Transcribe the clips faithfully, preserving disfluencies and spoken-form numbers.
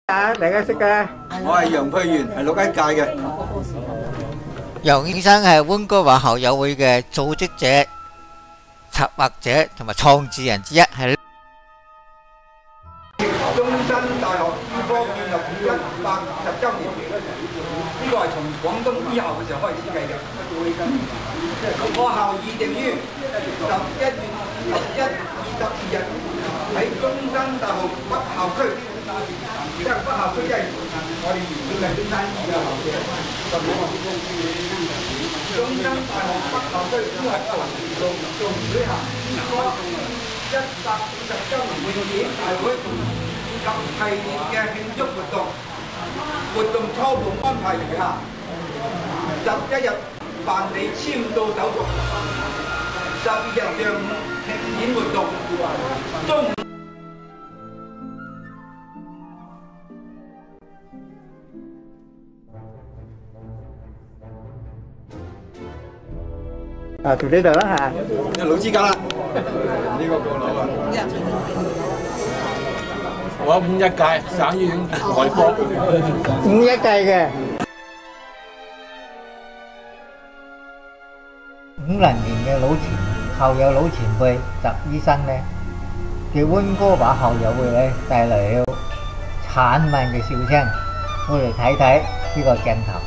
啊，大家識㗎。 我係楊佩元，係六一屆嘅。 楊醫生係溫哥華校友會嘅組織者、策劃者同埋創始人之一，係中山大學醫科建立一百二十週年，呢個係從廣東醫校嘅時候開始計嘅。學校預定於十一月十一、二十二日喺中山大學北校區。而家北校區即係我哋原本嘅中山醫嘅校舍。中山大學北校區都係一環做做舉行呢個一百五十週年會議大會及系列嘅慶祝活動。活動初步安排如下：十一日辦理簽到手續，十二日上午慶典活動，中午。 啊，到呢度啦嚇。 老資格啦，呢個個佬啊。 我五一屆省醫院內科。 五一屆嘅。 五零年嘅老前校友老前輩習醫生呢，嘅溫哥華校友會咧帶嚟了燦爛嘅笑聲，我哋睇睇呢個鏡頭。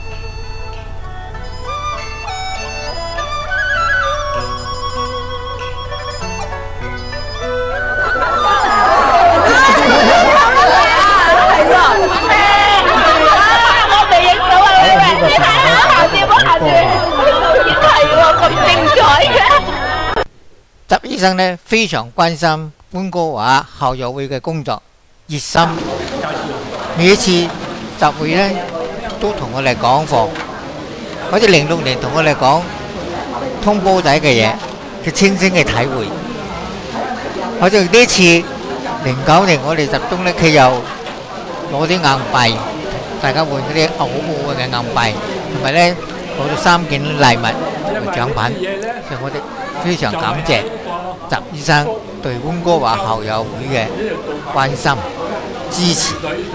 習醫生呢非常關心溫哥華校友會嘅工作，熱心。每一次集會呢都同我哋講課，好似零六年同我哋講通波仔嘅嘢，佢親身嘅體會。好似呢次零九年我哋集中呢，佢又攞啲硬幣，大家換嗰啲澳澳嘅硬幣，同埋呢攞咗三件禮物同獎品，所以我哋非常感謝習醫生對溫哥華校友會嘅關心支持。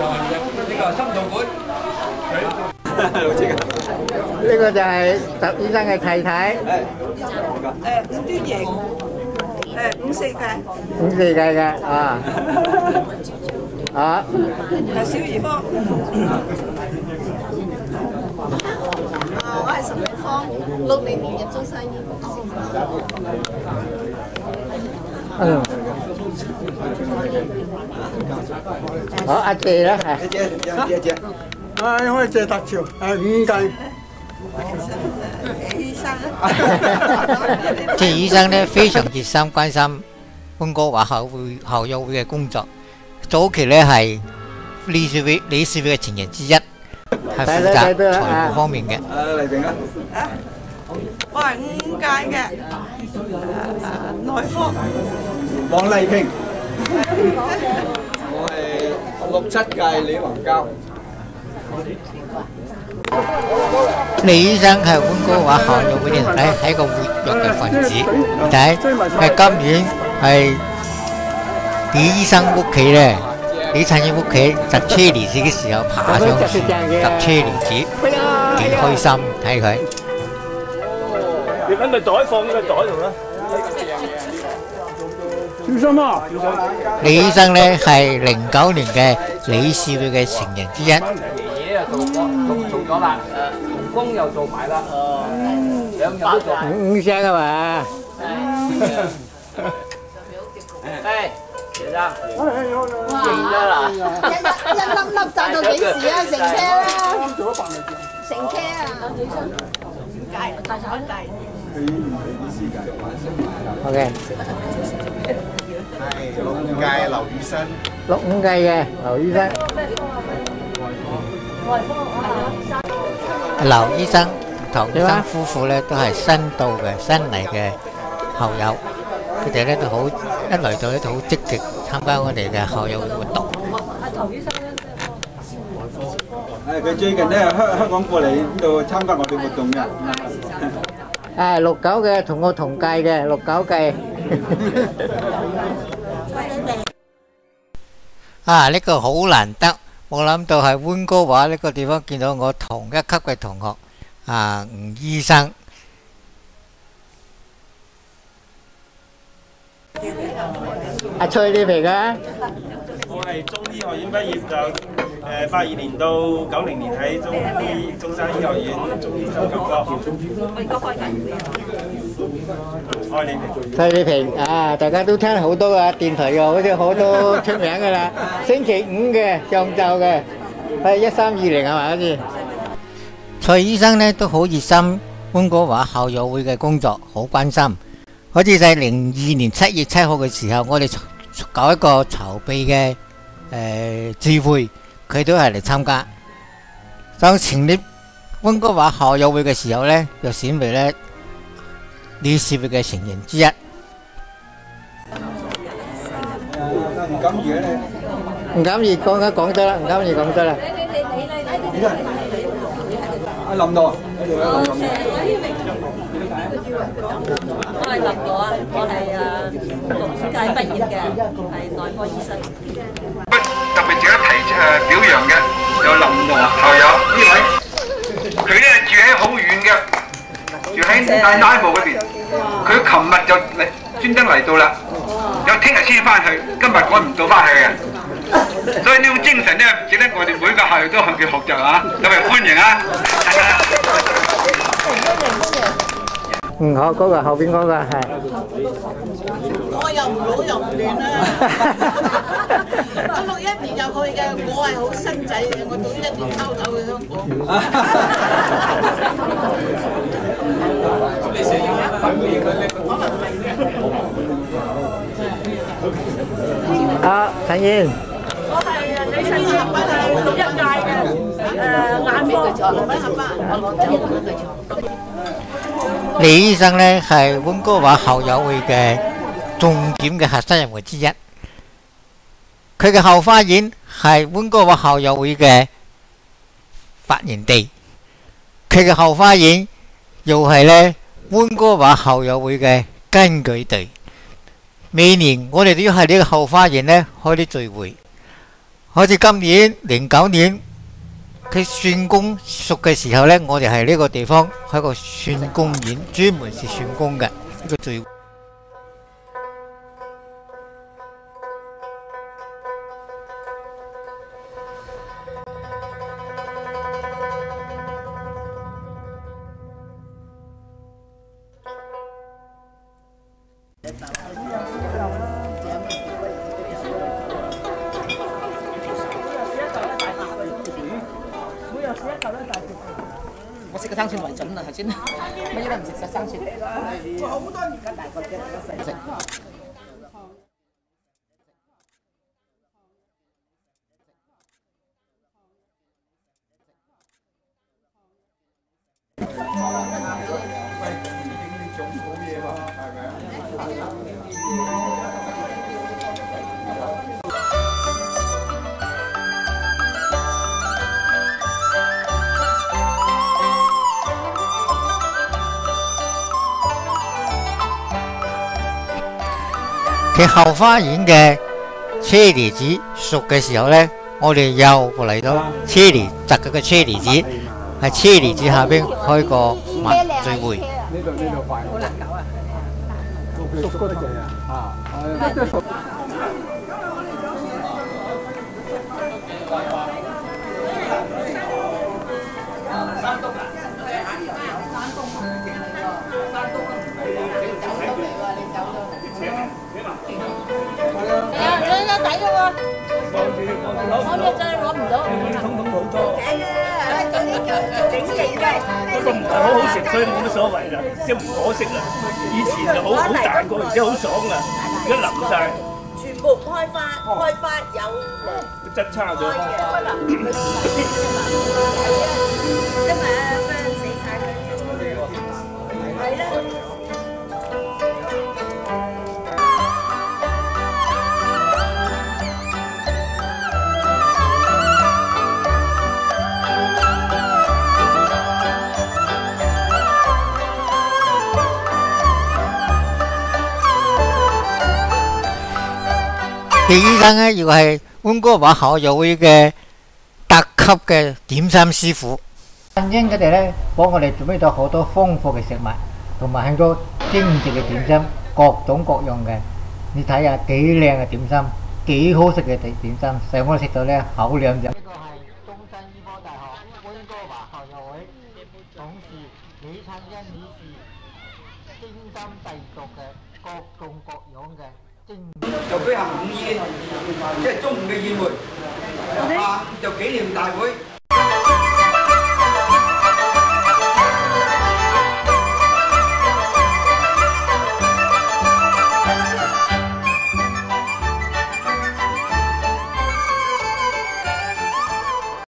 呢個就係習醫生嘅太太。 誒，吳端瑩，誒，五四屆。 五四屆嘅啊。啊。 係小兒科。 啊，我係岑美芳，六零年入中山醫。 嗯。好，阿謝啦，係。 姐姐，姐姐。 誒，我係謝達潮，誒五屆。 醫生。 謝醫生呢非常熱心關心溫哥華校會校友會嘅工作，早期呢係理事會理事會嘅成員之一，係負責財務方面嘅。 誒黎平啊。 啊，我係五屆嘅誒內科。 黃麗萍。我係六七屆李宏交。 李醫生係溫哥華校友會嘅係係一個活躍嘅分子，睇佢今年係李醫生屋企咧，李燦英屋企搭車厘子嘅時候爬上樹搭車厘子，幾開心睇佢。 你揾個袋放喺個袋度啦。小心啊！ 李醫生咧係零九年嘅理事會嘅成員之一。 爺爺又做過，做做咗啦，誒，同工又做埋啦，誒，兩樣都做。 五五聲啊嘛。 誒，先生， 哇！ 認得啦， 一一一粒粒賺到幾時啊？成車啦！成車啊！ 屆大炒一屆。 好嘅。 係六五屆劉宇生。 六五屆嘅劉醫生。 劉醫生同唐醫生夫婦咧都係新到嘅新嚟嘅校友，佢哋咧都好一來到咧都好積極參加我哋嘅校友活動。 誒，佢最近咧香香港過嚟呢度參加我哋活動嘅。 誒六九嘅同我同屆嘅六九屆。 啊！呢個好難得， 冇諗到係溫哥華呢個地方見到我同一級嘅同學啊，吳醫生。 阿崔呢邊嘅？ 我係中醫學院畢業，就誒八二年到九零年喺中醫中山醫學院中醫周教科。愛你平。 崔你平啊！大家都聽好多啊，電台嘅好似好多出名㗎啦。星期五嘅上晝嘅係一三二零係嘛？好似崔醫生呢都好熱心溫哥華校友會嘅工作，好關心。好似喺零二年七月七號嘅時候，我哋搞一個籌備嘅誒聚會，佢都係嚟參加。當成立溫哥華校友會嘅時候呢，又選為咧理事會嘅成員之一。 唔敢嘢咧， 唔敢意講緊講得啦，唔敢意講得啦。 阿林道啊， 我係林道啊，我係誒讀醫界畢業嘅，係內科醫生。 特別值得提誒表揚嘅有林道校友呢位，佢咧住喺好遠嘅，住喺大拉布嗰邊。佢琴日就嚟專登嚟到啦，有聽日先翻去，今日趕唔到翻去嘅。所以呢種精神咧，值得我哋每個校友都向佢學習啊！特別歡迎啊！ 嗯，好，嗰個後邊嗰個係。 我又唔老又唔亂啦。我六一年入去嘅，我係好新仔嘅，我讀一年偷走去香港。好，陳燕。 我係李陳燕，我係讀一屆嘅誒眼科。 李醫生呢係溫哥華校友會嘅重點嘅核心人物之一。佢嘅後花園係溫哥華校友會嘅發源地，佢嘅後花園又係呢溫哥華校友會嘅根據地。每年我哋都要喺呢個後花園呢開啲聚會。好似今年零九年佢算功熟嘅時候呢，我哋係呢個地方開個算功院，專門是算功嘅呢個聚會。 我食個生蒜為準啦，頭先乜嘢都唔食，食生蒜。好多而家大個嘅食。 佢後花園嘅車厘子熟嘅時候呢，我哋又嚟到車厘摘嗰個車厘子，喺車厘子下邊開個晚聚會。 呢度呢度快，好難搞啊！熟嗰隻啊，啊， 我呢真係攞唔到， 通通好多。 整整嘅， 不過唔係好好食，所以冇乜所謂啦，即係唔可惜啦。以前就好好大個，而且好爽啊，而家淋晒。 全部開花，開花有質差咗。 因為啊，咩死晒佢，係啦。 李醫生呢，又係溫哥華校友會嘅級嘅點心師傅。 印英佢哋咧幫我哋準備咗好多豐富嘅食物，同埋很多精緻嘅點心，各種各樣嘅。你睇下幾靚嘅點心，幾好食嘅點點心，使我哋食到咧口兩日。呢個係中山醫科大學溫哥華校友會董事李燦欣女士精心製作嘅各種各樣嘅精。 就舉行午宴，即係中午嘅宴會，下午就紀念大會。